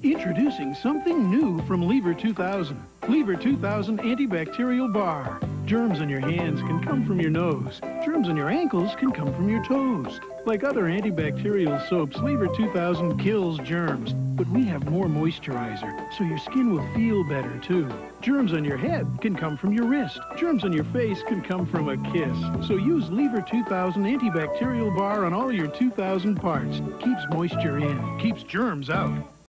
Introducing something new from Lever 2000. Lever 2000 Antibacterial Bar. Germs on your hands can come from your nose. Germs on your ankles can come from your toes. Like other antibacterial soaps, Lever 2000 kills germs. But we have more moisturizer, so your skin will feel better, too. Germs on your head can come from your wrist. Germs on your face can come from a kiss. So use Lever 2000 Antibacterial Bar on all your 2000 parts. Keeps moisture in, keeps germs out.